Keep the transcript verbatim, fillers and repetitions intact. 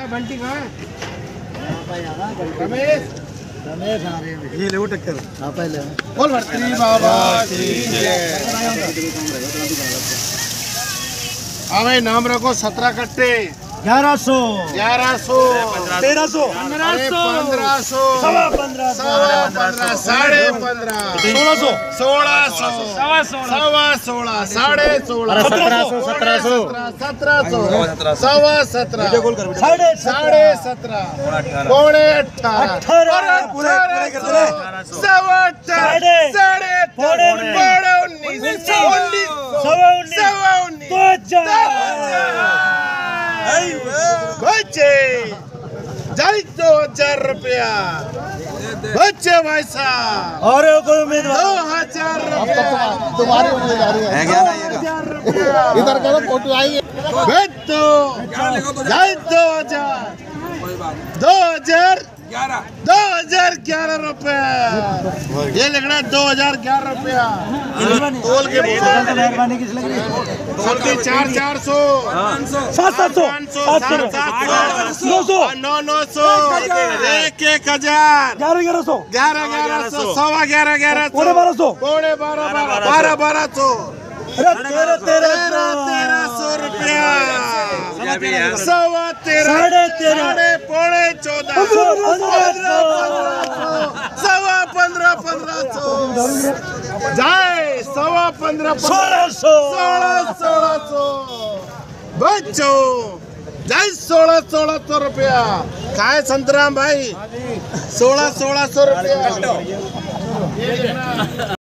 बंटी कहाँ है? रमेश रमेश आ रहे हैं। ये ले वो टक्कर। हाँ पहले बोल भर्ती बाबा की जय। हमें नाम रखो सत्रह कट्टे ग्यारह सौ ग्यारह सौ तेरह सौ पंद्रह सौ पंद्रह सौ सवा पंद्रह सवा पंद्रह साढ़े पंद्रह सोलह सौ सोलह सौ सवा सवा सोलह साढ़े सोलह सत्रह सौ सत्रह सौ सत्रह सौ सवा सत्रह साढ़े साढ़े सत्रह पौने अठारह अठारह सवा साढ़े साढ़े पौने उन्नीस सवा उन्नीस सवा उन्नीस बच्चे ढाई दो हजार रुपया बच्चे भाई साहब और कोई उम्मीदवार दो हजार रुपया तुम्हारी उम्मीदवार है इधर करो फोटो आएंगे दो ढाई दो हजार दो हजार ग्यारह दो हजार ग्यारह रुपया ये लिख रहा दो हजार ग्यारह रुपया तोल के मेहरबानी किस लग रही है तोल के चार चार सौ सात सात सौ सात सौ नौ सौ नौ नौ सौ एक एक हजार ग्यारह ग्यारह सौ ग्यारह ग्यारह सौ सवा ग्यारह ग्यारह पौने बारह सौ पौने बारह बारह बारह बारह सौ तेरह तेरह तेरह सौ रुपया सवा तेरह साढ़े तेरह पौने चौदह सवा पंद्रह पंद्रह सौ जाए सवा पंद्रह सोलह सौ सोलह सोलह सौ बच्चों जाए सोलह सोलह सौ रुपया खाए संतराम भाई सोलह सोलह सौ रुपया।